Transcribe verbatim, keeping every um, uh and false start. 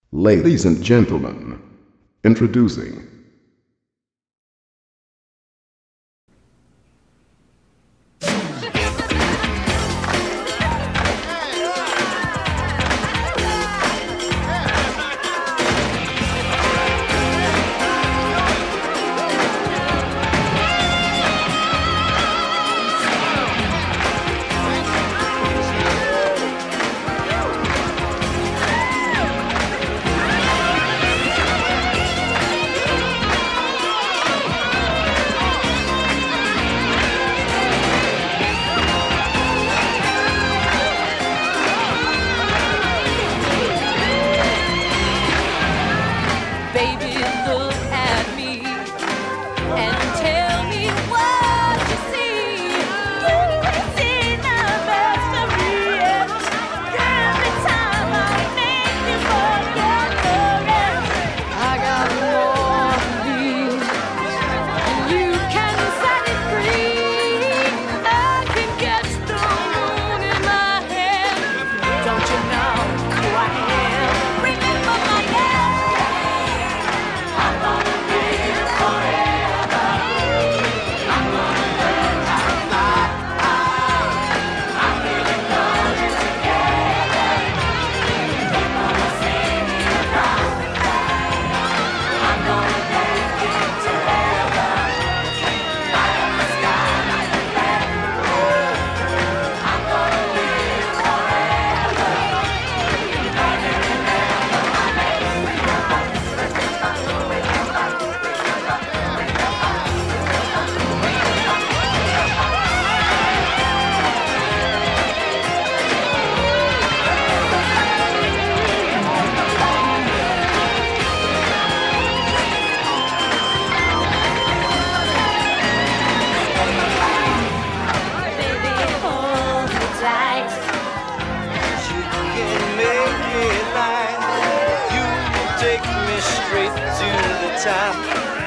Ladies and gentlemen, introducing Baby, look at me and tell me what you see. You see the best of me, and every time I make you forget the rest. I got more than these, and you can set it free. I can get the moon in my hand. Don't you know who I am? Remember my name. Take me straight to the top.